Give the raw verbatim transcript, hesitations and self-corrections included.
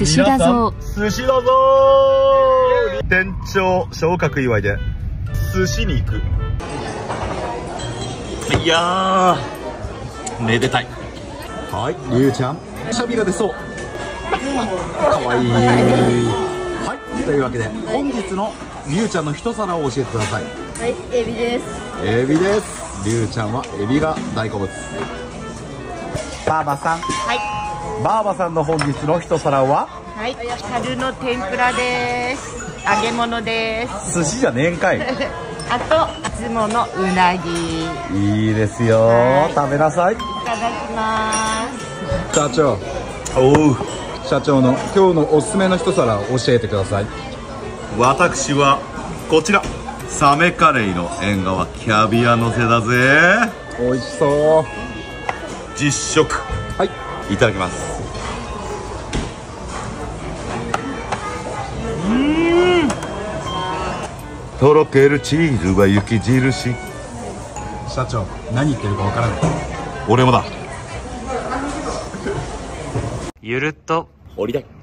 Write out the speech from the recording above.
寿司だぞ。 寿司だぞー。店長昇格祝いで寿司に行く。いやーめでたい。はい、りゅうちゃんしゃびが出そう。かわいい。はい、というわけで本日のりゅうちゃんの一皿を教えてください。 はい、エビです。 エビです。りゅうちゃんはエビが大好物。ばあばさん、 はい。 ばあばさんの本日の一皿ははい、春の天ぷらです。揚げ物です。 寿司じゃねえんかい。 あと、いつものうなぎ。 いいですよ、 はい、 食べなさい。いただきます。 社長、おう、社長の今日のおすすめの一皿を教えてください。私はこちら、サメカレイの縁側キャビアのせだぜ。美味しそう。実食、はい、いただきます。うーん、とろけるチーズは雪印。社長、何言ってるかわからない。俺もだ。ゆるっと降りたい。